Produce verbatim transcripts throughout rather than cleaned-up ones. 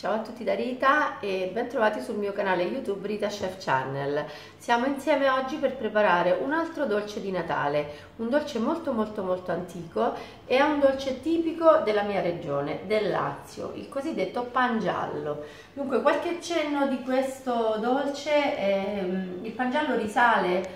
Ciao a tutti da Rita e ben trovati sul mio canale YouTube Rita Chef Channel. Siamo insieme oggi per preparare un altro dolce di Natale, un dolce molto molto molto antico e è un dolce tipico della mia regione, del Lazio, il cosiddetto pan giallo. Dunque, qualche cenno di questo dolce, ehm, il pan giallo risale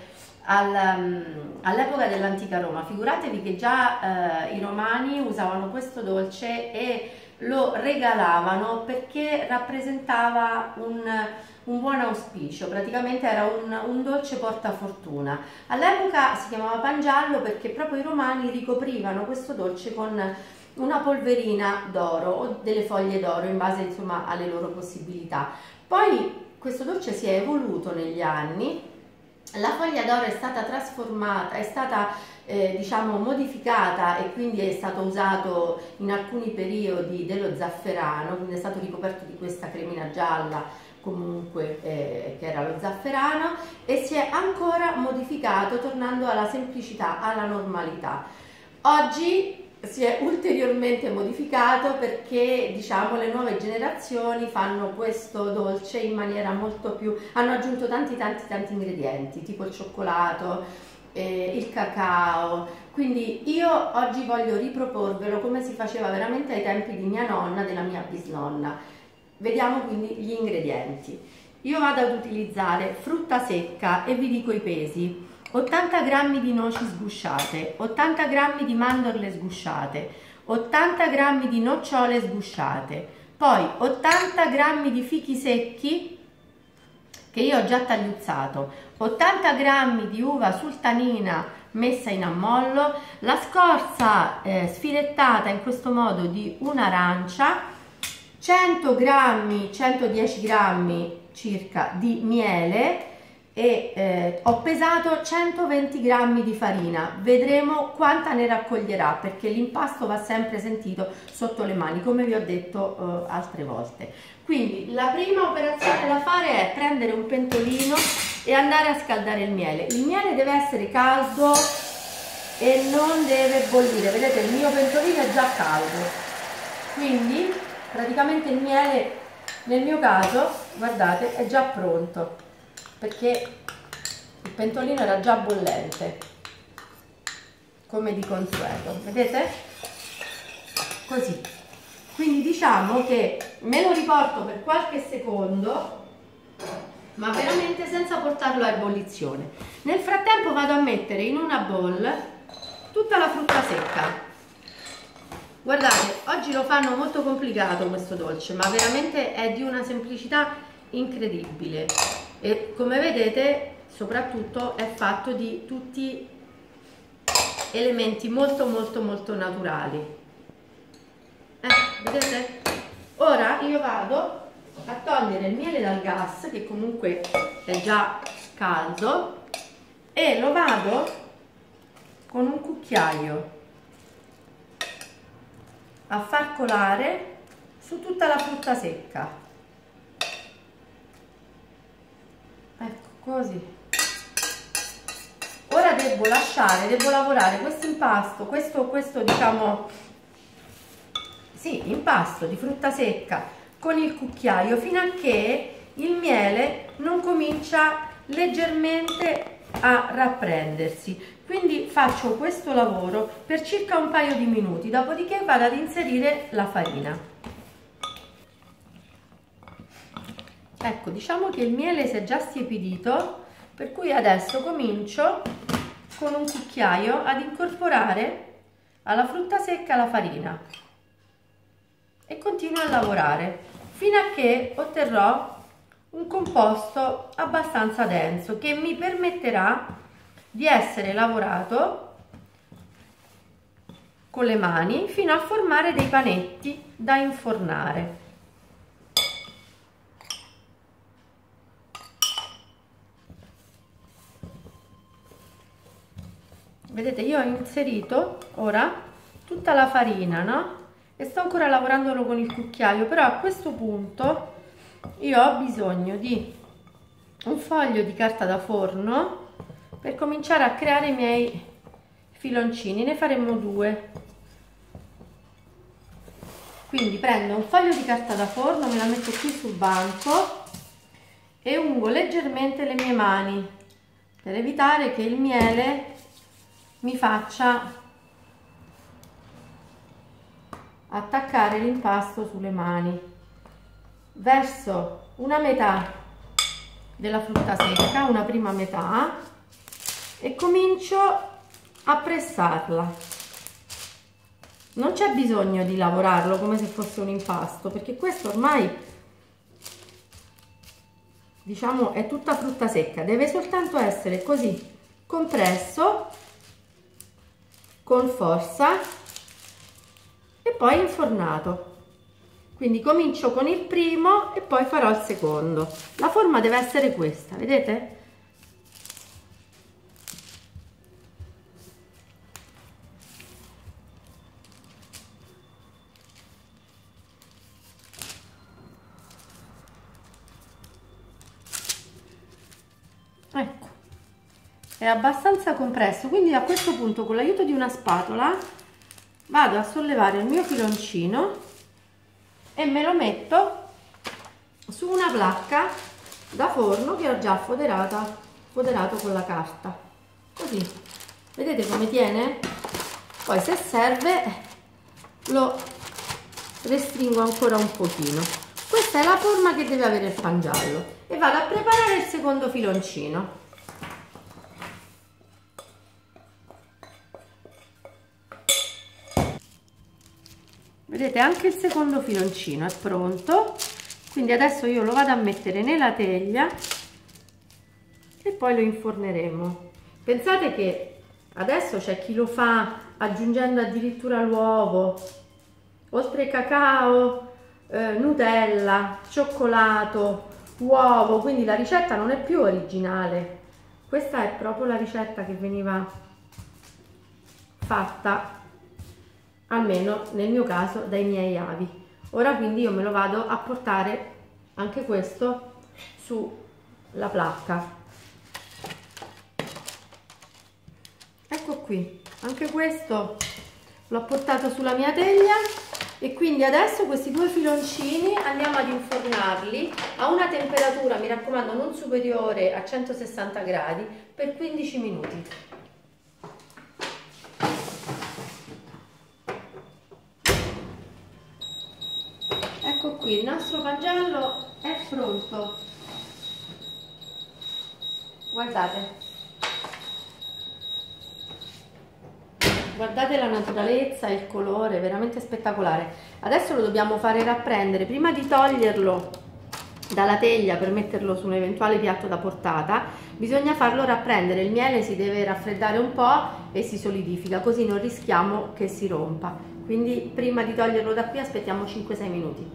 all'epoca dell'antica Roma. Figuratevi che già eh, i romani usavano questo dolce e lo regalavano perché rappresentava un, un buon auspicio, praticamente era un, un dolce portafortuna. All'epoca si chiamava pan giallo perché proprio i romani ricoprivano questo dolce con una polverina d'oro o delle foglie d'oro in base insomma alle loro possibilità. Poi questo dolce si è evoluto negli anni. La foglia d'oro è stata trasformata, è stata eh, diciamo modificata e quindi è stato usato in alcuni periodi dello zafferano, quindi è stato ricoperto di questa cremina gialla comunque eh, che era lo zafferano, e si è ancora modificato tornando alla semplicità, alla normalità. Oggi si è ulteriormente modificato perché diciamo le nuove generazioni fanno questo dolce in maniera molto più, hanno aggiunto tanti tanti tanti ingredienti tipo il cioccolato, eh, il cacao, quindi io oggi voglio riproporvelo come si faceva veramente ai tempi di mia nonna, della mia bisnonna. Vediamo quindi gli ingredienti. Io vado ad utilizzare frutta secca e vi dico i pesi: ottanta grammi di noci sgusciate, ottanta grammi di mandorle sgusciate, ottanta grammi di nocciole sgusciate, poi ottanta grammi di fichi secchi che io ho già tagliuzzato, ottanta grammi di uva sultanina messa in ammollo, la scorza eh, sfilettata in questo modo di un'arancia, cento grammi, centodieci grammi circa di miele, e eh, ho pesato centoventi grammi di farina. Vedremo quanta ne raccoglierà perché l'impasto va sempre sentito sotto le mani, come vi ho detto eh, altre volte. Quindi la prima operazione da fare è prendere un pentolino e andare a scaldare il miele. Il miele deve essere caldo e non deve bollire. Vedete, il mio pentolino è già caldo, quindi praticamente il miele nel mio caso, guardate, è già pronto perché il pentolino era già bollente come di consueto, vedete? Così. Quindi diciamo che me lo riporto per qualche secondo, ma veramente senza portarlo a ebollizione. Nel frattempo vado a mettere in una bowl tutta la frutta secca. Guardate, oggi lo fanno molto complicato questo dolce, ma veramente è di una semplicità incredibile. E come vedete soprattutto è fatto di tutti elementi molto molto molto naturali, eh, vedete? Ora io vado a togliere il miele dal gas, che comunque è già caldo, e lo vado con un cucchiaio a far colare su tutta la frutta secca. Ecco, così. Ora devo lasciare, devo lavorare questo impasto, questo, questo diciamo, sì, impasto di frutta secca con il cucchiaio fino a che il miele non comincia leggermente a rapprendersi. Quindi faccio questo lavoro per circa un paio di minuti, dopodiché vado ad inserire la farina. Ecco, diciamo che il miele si è già stiepidito, per cui adesso comincio con un cucchiaio ad incorporare alla frutta secca la farina e continuo a lavorare fino a che otterrò un composto abbastanza denso che mi permetterà di essere lavorato con le mani fino a formare dei panetti da infornare. Vedete, io ho inserito ora tutta la farina, no? E sto ancora lavorandolo con il cucchiaio, però a questo punto io ho bisogno di un foglio di carta da forno per cominciare a creare i miei filoncini. Ne faremo due. Quindi prendo un foglio di carta da forno, me la metto qui sul banco e ungo leggermente le mie mani per evitare che il miele mi faccia attaccare l'impasto sulle mani. Verso una metà della frutta secca, una prima metà, e comincio a pressarla. Non c'è bisogno di lavorarlo come se fosse un impasto, perché questo ormai, diciamo, è tutta frutta secca, deve soltanto essere così compresso con forza e poi infornato. Quindi comincio con il primo e poi farò il secondo. La forma deve essere questa, vedete? Ecco, è abbastanza compresso, quindi a questo punto con l'aiuto di una spatola vado a sollevare il mio filoncino e me lo metto su una placca da forno che ho già foderata, foderato con la carta, così, vedete come tiene? Poi se serve lo restringo ancora un pochino. Questa è la forma che deve avere il pangiallo e vado a preparare il secondo filoncino. Vedete, anche il secondo filoncino è pronto, quindi adesso io lo vado a mettere nella teglia e poi lo inforneremo. Pensate che adesso c'è chi lo fa aggiungendo addirittura l'uovo, oltre cacao, eh, Nutella, cioccolato, uovo, quindi la ricetta non è più originale. Questa è proprio la ricetta che veniva fatta, almeno nel mio caso, dai miei avi. Ora quindi io me lo vado a portare anche questo sulla placca. Ecco qui, anche questo l'ho portato sulla mia teglia e quindi adesso questi due filoncini andiamo ad infornarli a una temperatura, mi raccomando, non superiore a centosessanta gradi per quindici minuti. Ecco qui, il nostro pangiallo è pronto. Guardate. Guardate la naturalezza, il colore, veramente spettacolare. Adesso lo dobbiamo fare rapprendere. Prima di toglierlo dalla teglia per metterlo su un eventuale piatto da portata, bisogna farlo rapprendere. Il miele si deve raffreddare un po' e si solidifica, così non rischiamo che si rompa. Quindi prima di toglierlo da qui aspettiamo cinque sei minuti.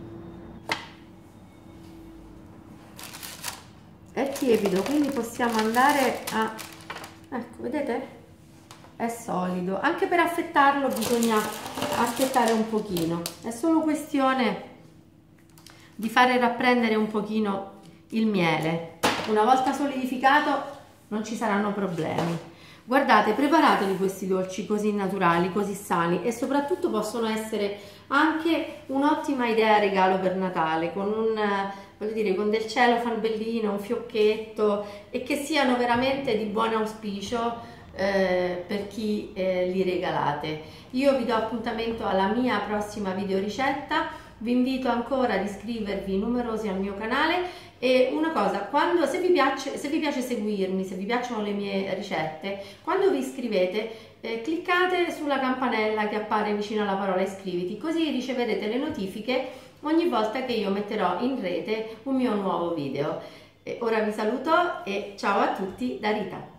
È tiepido, quindi possiamo andare a... ecco, vedete? È solido. Anche per affettarlo bisogna aspettare un pochino. È solo questione di fare rapprendere un pochino il miele. Una volta solidificato non ci saranno problemi. Guardate, preparateli questi dolci così naturali, così sani, e soprattutto possono essere anche un'ottima idea regalo per Natale, con un, voglio dire, con del cellophane bellino, un fiocchetto, e che siano veramente di buon auspicio eh, per chi eh, li regalate. Io vi do appuntamento alla mia prossima video ricetta. Vi invito ancora ad iscrivervi numerosi al mio canale. E una cosa, quando, se, vi piace, se vi piace seguirmi, se vi piacciono le mie ricette, quando vi iscrivete eh, cliccate sulla campanella che appare vicino alla parola iscriviti, così riceverete le notifiche ogni volta che io metterò in rete un mio nuovo video. E ora vi saluto e ciao a tutti da Rita.